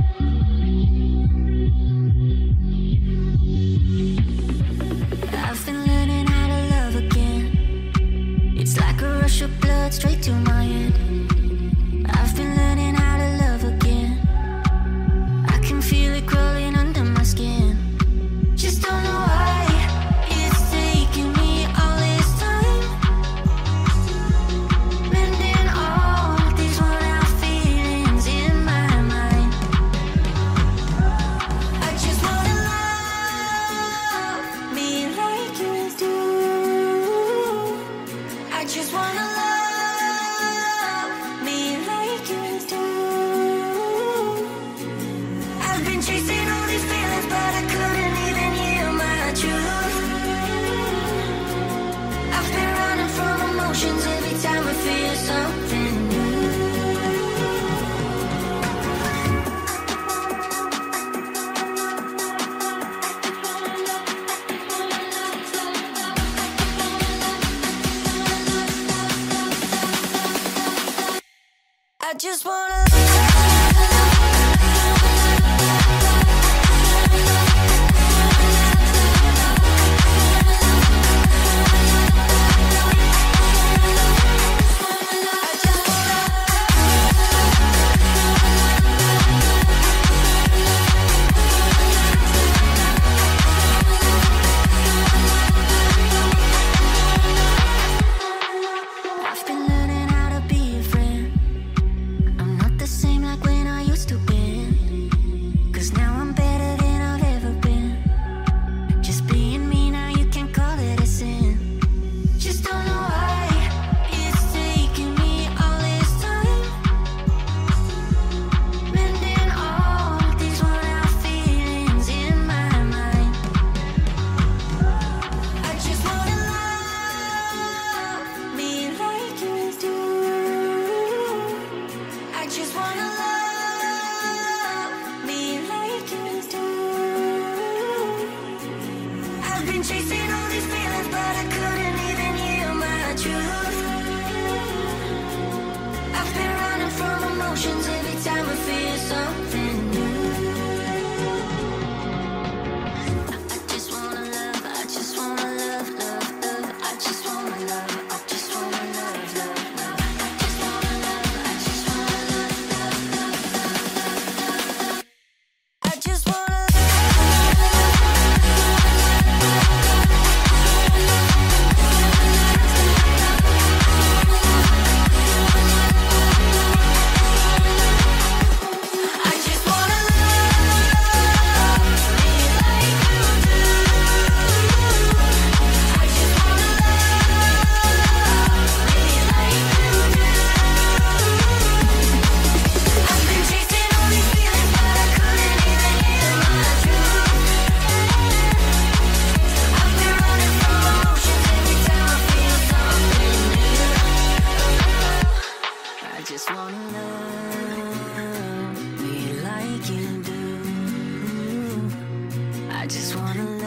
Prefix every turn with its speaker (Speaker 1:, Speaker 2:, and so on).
Speaker 1: I've been learning how to love again. It's like a rush of blood straight to my head. I've been learning how to love again. I can feel it crawling under my skin. Just don't know why it's taking me all this time. Mending all these worn out feelings in my mind. I just wanna love me like you do. I just wanna love me like you do. I've been chasing all these feelings, but I couldn't even hear my truth. I've been running from emotions every time I feel something new. I just wanna I've been learning how to be a friend. I'm not the same like when I used to be. 'Cause now I'm better than I've ever been. Just being me now, you can't call it a sin. Just don't know why it's taking me all this time. Mending all these worn out feelings in my mind. I just wanna love me like you do. I just wanna love me like you do. I've been chasing all these feelings, but I couldn't even hear my truth. I've been running from emotions every time I feel something new. I just wanna love, I just wanna love, love, love. I just wanna love, I just wanna love, love, love. I just wanna love, I just wanna love, love, love, love, love. I just wanna I just wanna love me like you do. I just wanna love me like you do. I've been chasing all these feelings, but I couldn't even hear my truth. I've been running from emotions every time I feel something new. I just wanna love me like you do. I just wanna